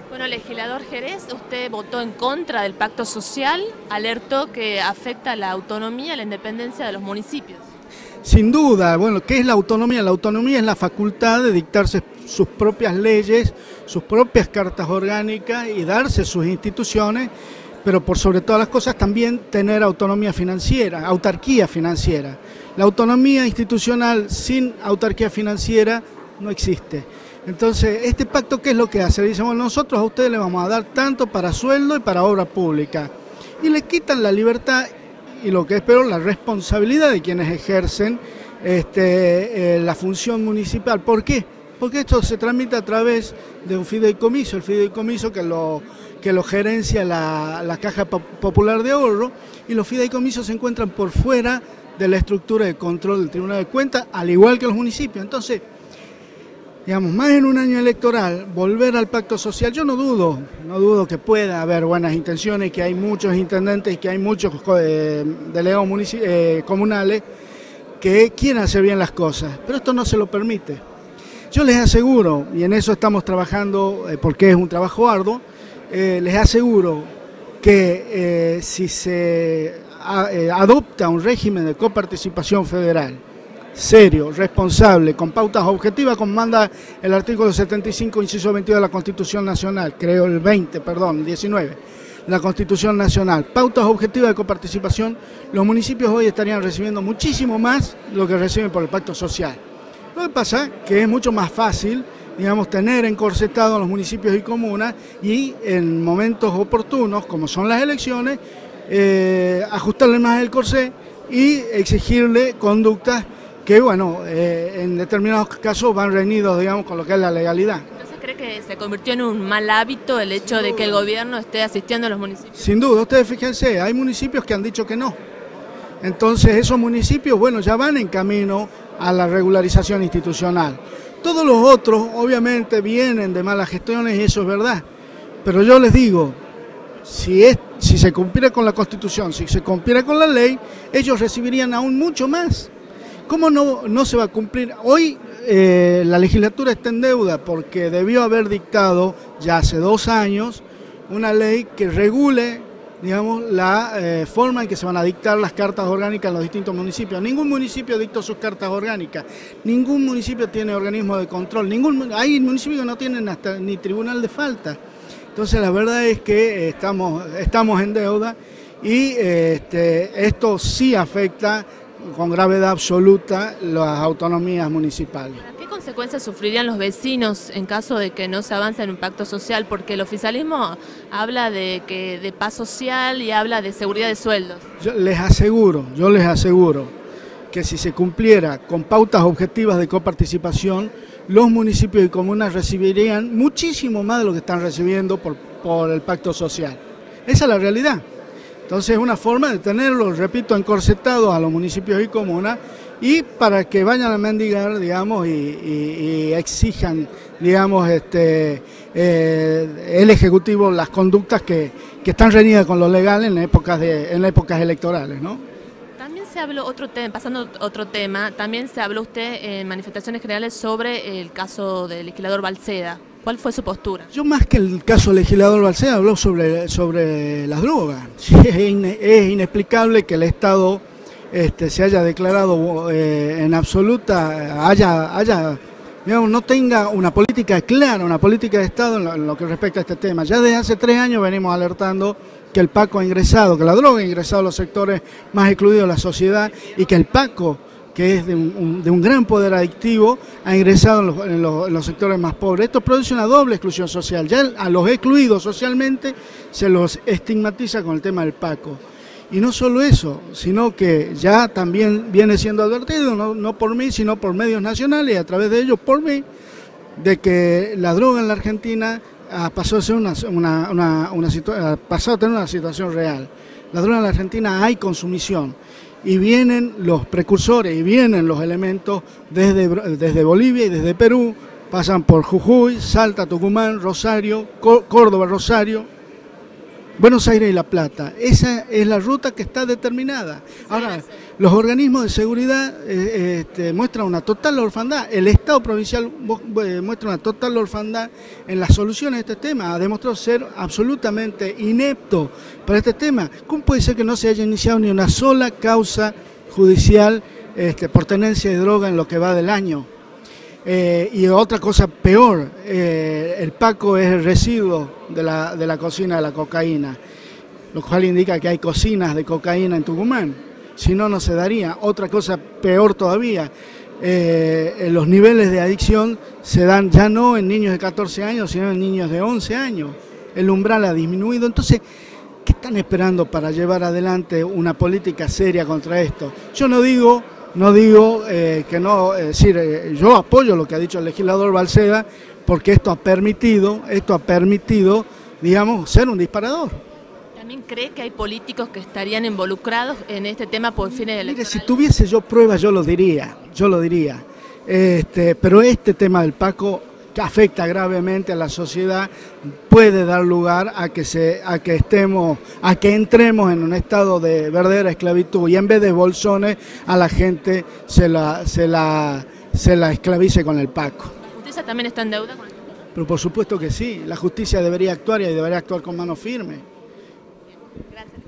Bueno, legislador Jerez, usted votó en contra del pacto social, alertó que afecta la autonomía y la independencia de los municipios. Sin duda, bueno, ¿qué es la autonomía? La autonomía es la facultad de dictarse sus propias leyes, sus propias cartas orgánicas y darse sus instituciones, pero por sobre todas las cosas también tener autonomía financiera, autarquía financiera. La autonomía institucional sin autarquía financiera no existe. Entonces, este pacto, ¿qué es lo que hace? Le dicen, bueno, nosotros a ustedes les vamos a dar tanto para sueldo y para obra pública. Y le quitan la libertad y lo que es peor, la responsabilidad de quienes ejercen la función municipal. ¿Por qué? Porque esto se tramita a través de un fideicomiso, el fideicomiso que lo gerencia la Caja Popular de Ahorro, y los fideicomisos se encuentran por fuera de la estructura de control del Tribunal de Cuentas, al igual que los municipios. Entonces, digamos, más en un año electoral, volver al pacto social, yo no dudo que pueda haber buenas intenciones, que hay muchos intendentes, que hay muchos delegados comunales que quieren hacer bien las cosas, pero esto no se lo permite. Yo les aseguro, y en eso estamos trabajando porque es un trabajo arduo, les aseguro que si se adopta un régimen de coparticipación federal, serio, responsable, con pautas objetivas, como manda el artículo 75, inciso 22 de la Constitución Nacional, creo el 19, la Constitución Nacional, pautas objetivas de coparticipación, los municipios hoy estarían recibiendo muchísimo más de lo que reciben por el pacto social. Lo que pasa es que es mucho más fácil, digamos, tener encorsetados a los municipios y comunas y en momentos oportunos, como son las elecciones, ajustarle más el corsé y exigirle conductas que, bueno, en determinados casos van reñidos, digamos, con lo que es la legalidad. ¿Entonces cree que se convirtió en un mal hábito el hecho de que el gobierno esté asistiendo a los municipios? Sin duda, ustedes fíjense, hay municipios que han dicho que no. Entonces esos municipios, bueno, ya van en camino a la regularización institucional. Todos los otros, obviamente, vienen de malas gestiones y eso es verdad. Pero yo les digo, si se cumpliera con la Constitución, si se cumpliera con la ley, ellos recibirían aún mucho más. ¿Cómo no se va a cumplir? Hoy la legislatura está en deuda porque debió haber dictado ya hace 2 años una ley que regule, digamos, la forma en que se van a dictar las cartas orgánicas en los distintos municipios. Ningún municipio dictó sus cartas orgánicas, ningún municipio tiene organismo de control, hay municipios que no tienen hasta ni tribunal de falta. Entonces la verdad es que estamos en deuda y esto sí afecta con gravedad absoluta las autonomías municipales. ¿Qué consecuencias sufrirían los vecinos en caso de que no se avance en un pacto social? Porque el oficialismo habla de paz social y habla de seguridad de sueldos. Yo les aseguro que si se cumpliera con pautas objetivas de coparticipación, los municipios y comunas recibirían muchísimo más de lo que están recibiendo por el pacto social. Esa es la realidad. Entonces es una forma de tenerlos, repito, encorsetados a los municipios y comunas y para que vayan a mendigar, digamos, y exijan, digamos, el Ejecutivo las conductas que están reñidas con lo legal en épocas electorales, ¿no? También se habló pasando a otro tema, también se habló usted en manifestaciones generales sobre el caso del legislador Balseda. ¿Cuál fue su postura? Yo más que el caso legislador Balseda habló sobre las drogas. Es inexplicable que el Estado se haya declarado en absoluta, digamos, no tenga una política clara, una política de Estado en lo que respecta a este tema. Ya desde hace 3 años venimos alertando que el Paco ha ingresado, que la droga ha ingresado a los sectores más excluidos de la sociedad y que el Paco, que es de un gran poder adictivo, ha ingresado en los sectores más pobres. Esto produce una doble exclusión social. Ya a los excluidos socialmente se los estigmatiza con el tema del Paco. Y no solo eso, sino que ya también viene siendo advertido, no por mí, sino por medios nacionales y a través de ellos por mí, de que la droga en la Argentina pasó a ser pasó a tener una situación real. La droga en la Argentina hay consumición. Y vienen los precursores y vienen los elementos desde Bolivia y desde Perú, pasan por Jujuy, Salta, Tucumán, Rosario, Córdoba, Rosario, Buenos Aires y La Plata. Esa es la ruta que está determinada. Ahora, los organismos de seguridad muestran una total orfandad. El Estado provincial muestra una total orfandad en las soluciones de este tema. Ha demostrado ser absolutamente inepto para este tema. ¿Cómo puede ser que no se haya iniciado ni una sola causa judicial por tenencia de droga en lo que va del año? Y otra cosa peor, el Paco es el residuo de la cocina de la cocaína, lo cual indica que hay cocinas de cocaína en Tucumán, si no, no se daría. Otra cosa peor todavía, los niveles de adicción se dan ya no en niños de 14 años, sino en niños de 11 años, el umbral ha disminuido. Entonces, ¿qué están esperando para llevar adelante una política seria contra esto? Yo no digo que no, es decir, yo apoyo lo que ha dicho el legislador Balseda, porque esto ha permitido, digamos, ser un disparador. ¿También cree que hay políticos que estarían involucrados en este tema por fines electorales? Mire, si tuviese yo pruebas, yo lo diría. Pero este tema del Paco, que afecta gravemente a la sociedad, puede dar lugar a que entremos en un estado de verdadera esclavitud y en vez de bolsones a la gente se la esclavice con el Paco. ¿La justicia también está en deuda con esto? Pero por supuesto que sí, la justicia debería actuar y debería actuar con mano firme. Gracias.